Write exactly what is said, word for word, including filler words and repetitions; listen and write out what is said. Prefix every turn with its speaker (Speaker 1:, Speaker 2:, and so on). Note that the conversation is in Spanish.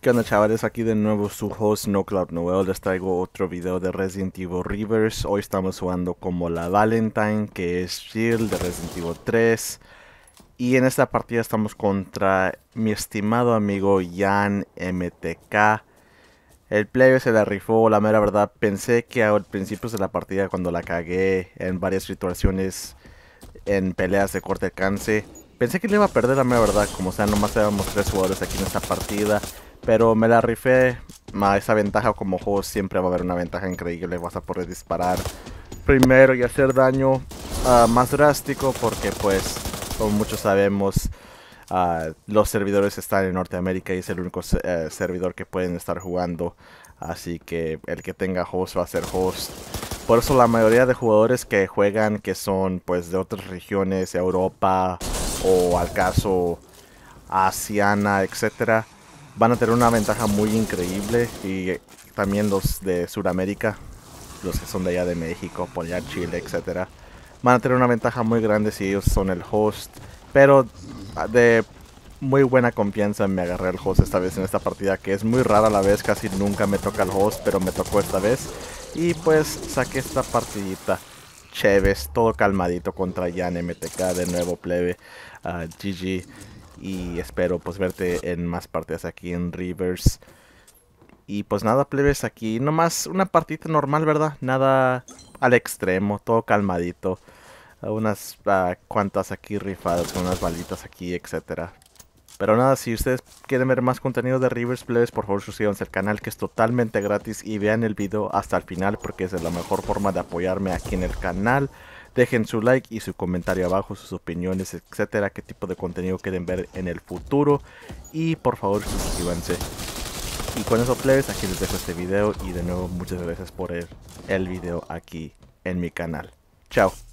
Speaker 1: ¿Qué onda, chavales? Aquí de nuevo su host NoCloud Noel. Les traigo otro video de Resident Evil Reverse. Hoy estamos jugando como la Valentine, que es Jill de Resident Evil tres. Y en esta partida estamos contra mi estimado amigo Jan M T K. El player se la rifó, la mera verdad. Pensé que al principio de la partida, cuando la cagué en varias situaciones, en peleas de corte alcance, pensé que le iba a perder, la mera verdad. Como sea, nomás éramos tres jugadores aquí en esta partida. Pero me la rifé. Ma, esa ventaja como juego siempre va a haber una ventaja increíble. Vas a poder disparar primero y hacer daño uh, más drástico. Porque pues, como muchos sabemos, uh, los servidores están en Norteamérica y es el único uh, servidor que pueden estar jugando. Así que el que tenga host va a ser host. Por eso la mayoría de jugadores que juegan, que son pues de otras regiones, Europa o al caso Asiana, etcétera, van a tener una ventaja muy increíble. Y también los de Sudamérica, los que son de allá de México, por allá Chile, etcétera, van a tener una ventaja muy grande si ellos son el host. Pero de muy buena confianza me agarré al host esta vez en esta partida, que es muy rara a la vez, casi nunca me toca el host, pero me tocó esta vez. Y pues saqué esta partidita chéves, todo calmadito contra Jan M T K de nuevo, plebe. uh, G G. Y espero pues verte en más partidas aquí en Reverse. Y pues nada, plebes, aquí nomás una partida normal, ¿verdad? Nada al extremo, todo calmadito. Unas uh, cuantas aquí rifadas, unas balitas aquí, etcétera. Pero nada, si ustedes quieren ver más contenido de Reverse, plebes, por favor suscríbanse al canal, que es totalmente gratis, y vean el video hasta el final porque es la mejor forma de apoyarme aquí en el canal. Dejen su like y su comentario abajo, sus opiniones, etcétera, qué tipo de contenido quieren ver en el futuro, y por favor suscríbanse. Y con eso, plebes, aquí les dejo este video, y de nuevo muchas gracias por el, el video aquí en mi canal. Chao.